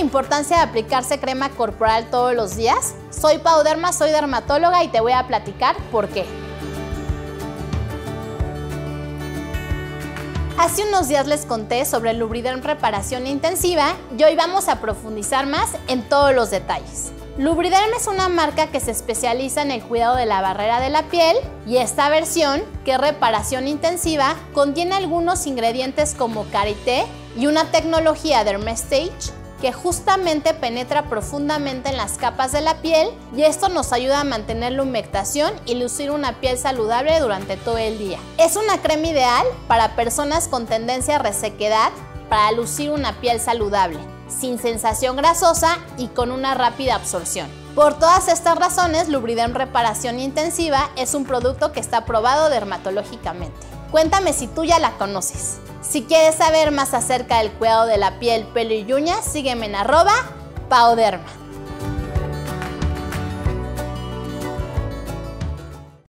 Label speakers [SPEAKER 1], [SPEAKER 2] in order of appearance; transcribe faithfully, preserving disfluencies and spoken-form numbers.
[SPEAKER 1] importancia de aplicarse crema corporal todos los días? Soy Pau Derma, soy dermatóloga y te voy a platicar por qué. Hace unos días les conté sobre el Lubriderm Reparación Intensiva y hoy vamos a profundizar más en todos los detalles. Lubriderm es una marca que se especializa en el cuidado de la barrera de la piel y esta versión, que es reparación intensiva, contiene algunos ingredientes como karité y una tecnología Dermastage que justamente penetra profundamente en las capas de la piel y esto nos ayuda a mantener la humectación y lucir una piel saludable durante todo el día. Es una crema ideal para personas con tendencia a resequedad para lucir una piel saludable, sin sensación grasosa y con una rápida absorción. Por todas estas razones, Lubriderm Reparación Intensiva es un producto que está aprobado dermatológicamente. Cuéntame si tú ya la conoces. Si quieres saber más acerca del cuidado de la piel, pelo y uñas, sígueme en arroba Pau Derma.